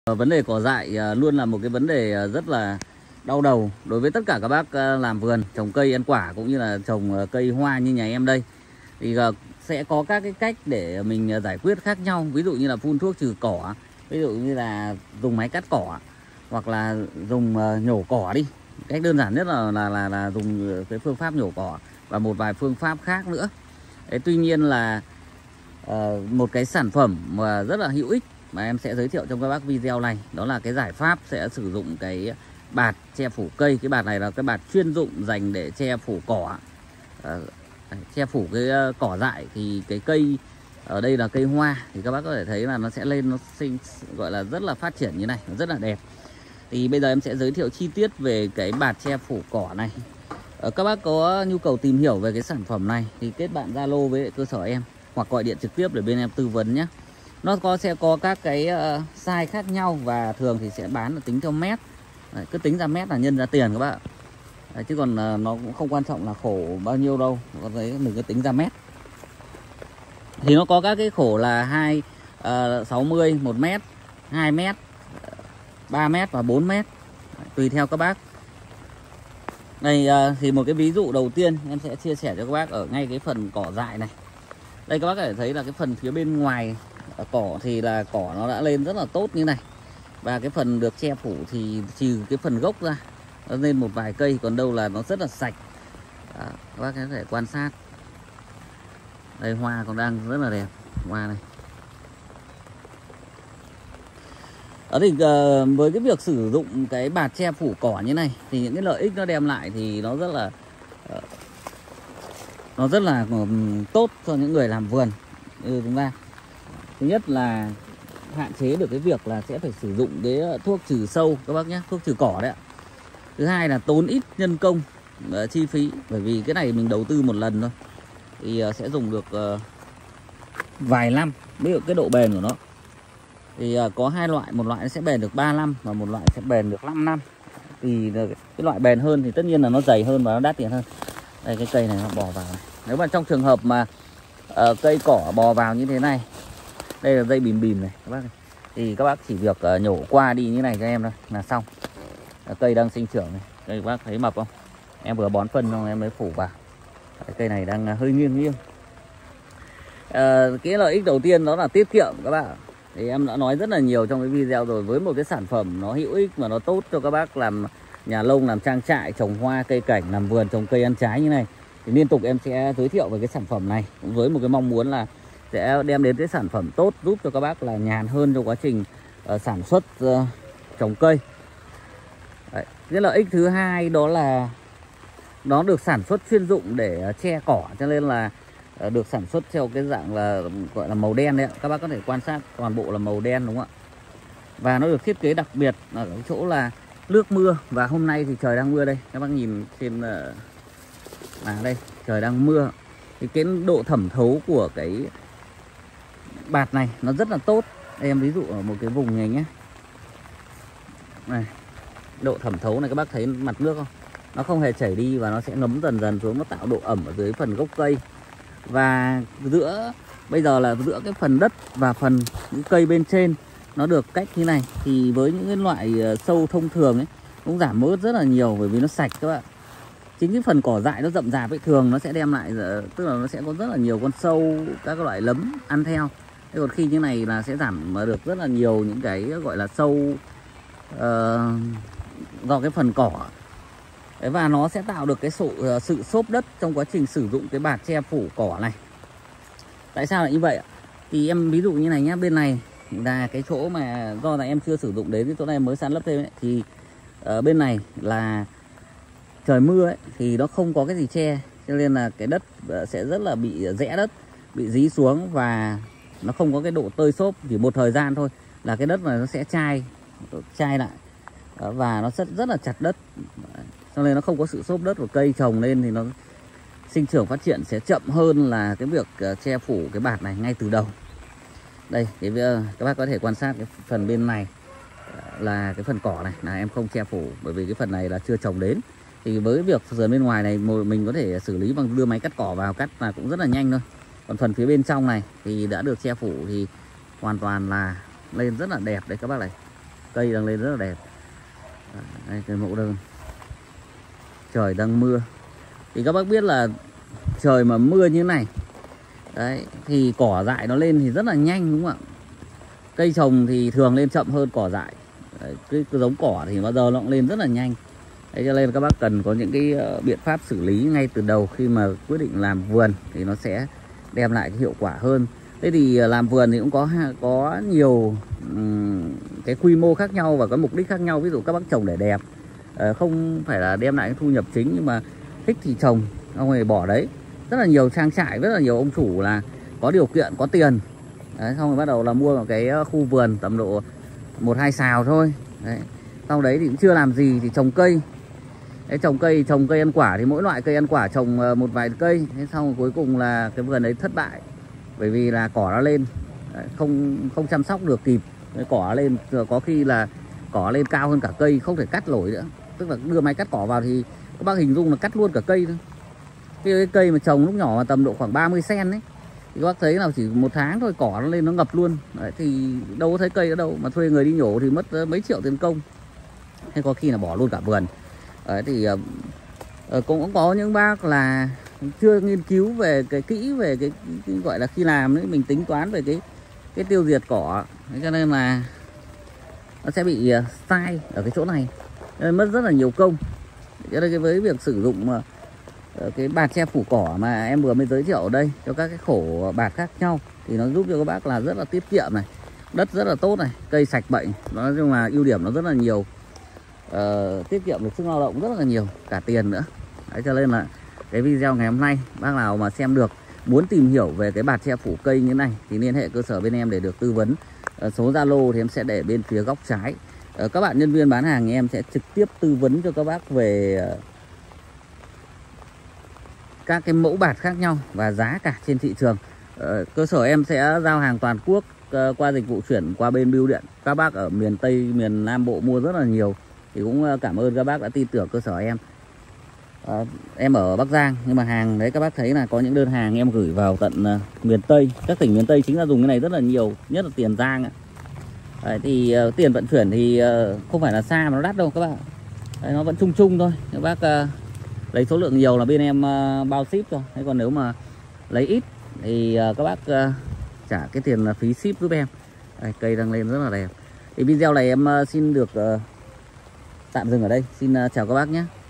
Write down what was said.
Vấn đề cỏ dại luôn là một cái vấn đề rất là đau đầu đối với tất cả các bác làm vườn trồng cây ăn quả cũng như là trồng cây hoa như nhà em đây. Thì sẽ có các cái cách để mình giải quyết khác nhau, ví dụ như là phun thuốc trừ cỏ, ví dụ như là dùng máy cắt cỏ, hoặc là dùng nhổ cỏ đi. Cách đơn giản nhất là dùng cái phương pháp nhổ cỏ và một vài phương pháp khác nữa. Đấy, tuy nhiên là một cái sản phẩm mà rất là hữu ích mà em sẽ giới thiệu trong các bác video này, đó là cái giải pháp sẽ sử dụng cái bạt che phủ cây. Cái bạt này là cái bạt chuyên dụng dành để che phủ cỏ, che phủ cái cỏ dại. Thì cái cây ở đây là cây hoa, thì các bác có thể thấy là nó sẽ lên, nó gọi là rất là phát triển như này, nó rất là đẹp. Thì bây giờ em sẽ giới thiệu chi tiết về cái bạt che phủ cỏ này. Các bác có nhu cầu tìm hiểu về cái sản phẩm này thì kết bạn Zalo với cơ sở em, hoặc gọi điện trực tiếp để bên em tư vấn nhé. Nó sẽ có các cái size khác nhau và thường thì sẽ bán là tính theo mét. Đấy, cứ tính ra mét là nhân ra tiền các bạn. Đấy, chứ còn nó cũng không quan trọng là khổ bao nhiêu đâu, còn đấy mình cứ tính ra mét. Thì nó có các cái khổ là 260, 1 mét, 2 mét, 3 mét và 4 mét, tùy theo các bác. Đây thì một cái ví dụ đầu tiên em sẽ chia sẻ cho các bác ở ngay cái phần cỏ dại này. Đây các bác có thể thấy là cái phần phía bên ngoài cỏ thì là cỏ nó đã lên rất là tốt như này. Và cái phần được che phủ thì trừ cái phần gốc ra, nó lên một vài cây, còn đâu là nó rất là sạch. Các bác có thể quan sát. Đây hoa còn đang rất là đẹp, hoa này. Thì với cái việc sử dụng cái bạt che phủ cỏ như này thì những cái lợi ích nó đem lại thì nó rất là tốt cho những người làm vườn như chúng ta. Thứ nhất là hạn chế được cái việc là sẽ phải sử dụng cái thuốc trừ sâu các bác nhé, thuốc trừ cỏ đấy ạ. Thứ hai là tốn ít nhân công, chi phí, bởi vì cái này mình đầu tư một lần thôi thì sẽ dùng được vài năm. Ví dụ cái độ bền của nó thì có hai loại, một loại nó sẽ bền được 3 năm và một loại sẽ bền được 5 năm. Thì cái loại bền hơn thì tất nhiên là nó dày hơn và nó đắt tiền hơn. Đây cái cây này nó bò vào này. Nếu mà trong trường hợp mà cây cỏ bò vào như thế này, đây là dây bìm bìm này các bác này, thì các bác chỉ việc nhổ qua đi như này cho em thôi là xong. Cây đang sinh trưởng này, đây các bác thấy mập không? Em vừa bón phân xong em mới phủ vào. Cây này đang hơi nghiêng. Cái lợi ích đầu tiên đó là tiết kiệm các bạn. Thì em đã nói rất là nhiều trong cái video rồi, với một cái sản phẩm nó hữu ích mà nó tốt cho các bác làm nhà nông, làm trang trại, trồng hoa, cây cảnh, làm vườn, trồng cây ăn trái như này. Thì liên tục em sẽ giới thiệu về cái sản phẩm này với một cái mong muốn là sẽ đem đến cái sản phẩm tốt giúp cho các bác là nhàn hơn trong quá trình sản xuất trồng cây. Đấy. Cái lợi ích thứ hai đó là nó được sản xuất chuyên dụng để che cỏ, cho nên là được sản xuất theo cái dạng là gọi là màu đen đấy ạ. Các bác có thể quan sát toàn bộ là màu đen đúng không ạ? Và nó được thiết kế đặc biệt ở cái chỗ là nước mưa, và hôm nay thì trời đang mưa đây. Các bác nhìn trên đây trời đang mưa. Thì cái độ thẩm thấu của cái bạt này nó rất là tốt. Đây em ví dụ ở một cái vùng này nhé. Này, độ thẩm thấu này các bác thấy mặt nước không? Nó không hề chảy đi và nó sẽ ngấm dần dần xuống, nó tạo độ ẩm ở dưới phần gốc cây. Và bây giờ là giữa cái phần đất và phần những cây bên trên nó được cách như này, thì với những cái loại sâu thông thường ấy cũng giảm bớt rất là nhiều, bởi vì nó sạch các bạn. Chính cái phần cỏ dại nó rậm rạp ấy, thường nó sẽ đem lại, tức là nó sẽ có rất là nhiều con sâu, các loại nấm ăn theo. Thế còn khi như này là sẽ giảm được rất là nhiều những cái gọi là sâu do cái phần cỏ. Đấy, và nó sẽ tạo được cái sự xốp đất trong quá trình sử dụng cái bạt che phủ cỏ này. Tại sao lại như vậy ạ? Thì em ví dụ như này nhá, bên này là cái chỗ mà do là em chưa sử dụng đến, cái chỗ này mới san lấp thêm ấy, thì bên này là trời mưa ấy, thì nó không có cái gì che, cho nên là cái đất sẽ rất là bị rẽ đất, bị dí xuống và nó không có cái độ tơi xốp. Chỉ một thời gian thôi là cái đất này nó sẽ chai lại và nó rất là chặt đất, cho nên nó không có sự xốp đất của cây trồng lên thì nó sinh trưởng phát triển sẽ chậm hơn là cái việc che phủ cái bạt này ngay từ đầu. Đây các bác có thể quan sát cái phần bên này là cái phần cỏ này là em không che phủ, bởi vì cái phần này là chưa trồng đến. Thì với việc sườn bên ngoài này mình có thể xử lý bằng đưa máy cắt cỏ vào cắt là cũng rất là nhanh thôi. Còn phần phía bên trong này thì đã được che phủ thì hoàn toàn là lên rất là đẹp đấy các bác này. cây đang lên rất là đẹp. Đây cái mẫu đơn. Trời đang mưa. Thì các bác biết là trời mà mưa như này đấy thì cỏ dại nó lên thì rất là nhanh, đúng không ạ? Cây trồng thì thường lên chậm hơn cỏ dại. Đấy, cái giống cỏ thì bao giờ nó cũng lên rất là nhanh. Đấy, cho nên các bác cần có những cái biện pháp xử lý ngay từ đầu khi mà quyết định làm vườn thì nó sẽ đem lại cái hiệu quả hơn. Thế thì làm vườn thì cũng có nhiều cái quy mô khác nhau và có mục đích khác nhau. Ví dụ các bác trồng để đẹp, không phải là đem lại cái thu nhập chính, nhưng mà thích thì trồng, không hề bỏ đấy. Rất là nhiều trang trại, rất là nhiều ông chủ là có điều kiện, có tiền đấy, xong rồi bắt đầu là mua một cái khu vườn tầm độ 1-2 sào thôi đấy. Sau đấy thì cũng chưa làm gì thì trồng cây. Đấy, trồng cây ăn quả thì mỗi loại cây ăn quả trồng một vài cây. Thế xong rồi cuối cùng là cái vườn đấy thất bại bởi vì là cỏ nó lên đấy, không chăm sóc được kịp. Đấy, cỏ lên có khi là cỏ lên cao hơn cả cây, không thể cắt nổi nữa. Tức là đưa máy cắt cỏ vào thì các bác hình dung là cắt luôn cả cây thôi. Cái cây mà trồng lúc nhỏ mà tầm độ khoảng 30 cm ấy thì các bác thấy là chỉ 1 tháng thôi cỏ nó lên nó ngập luôn. Đấy, thì đâu có thấy cây ở đâu, mà thuê người đi nhổ thì mất mấy triệu tiền công. Hay có khi là bỏ luôn cả vườn. Đấy, thì cũng có những bác là chưa nghiên cứu về cái kỹ về cái gọi là khi làm ấy, mình tính toán về cái tiêu diệt cỏ. Đấy, cho nên là nó sẽ bị sai ở cái chỗ này, nên mất rất là nhiều công. Cho nên với việc sử dụng cái bạt che phủ cỏ mà em vừa mới giới thiệu ở đây cho các cái khổ bạt khác nhau thì nó giúp cho các bác là rất là tiết kiệm này, đất rất là tốt này, cây sạch bệnh. Nói chung là ưu điểm nó rất là nhiều, tiết kiệm được sức lao động rất là nhiều, cả tiền nữa. Đấy, cho nên là cái video ngày hôm nay bác nào mà xem được, muốn tìm hiểu về cái bạt che phủ cây như thế này thì liên hệ cơ sở bên em để được tư vấn. Số Zalo thì em sẽ để bên phía góc trái. Các bạn nhân viên bán hàng em sẽ trực tiếp tư vấn cho các bác về các cái mẫu bạt khác nhau và giá cả trên thị trường. Cơ sở em sẽ giao hàng toàn quốc qua dịch vụ chuyển qua bên bưu điện. Các bác ở miền Tây, miền Nam Bộ mua rất là nhiều thì cũng cảm ơn các bác đã tin tưởng cơ sở em. Em ở Bắc Giang nhưng mà hàng đấy các bác thấy là có những đơn hàng em gửi vào tận miền Tây. Các tỉnh miền Tây chính là dùng cái này rất là nhiều, nhất là Tiền Giang. Đấy, thì tiền vận chuyển thì không phải là xa mà nó đắt đâu các bạn. Đấy, nó vẫn chung chung thôi. Các bác lấy số lượng nhiều là bên em bao ship thôi. Thế còn nếu mà lấy ít thì các bác trả cái tiền phí ship giúp em. Đây, cây đang lên rất là đẹp. Thì video này em xin được tạm dừng ở đây. Xin chào các bác nhé.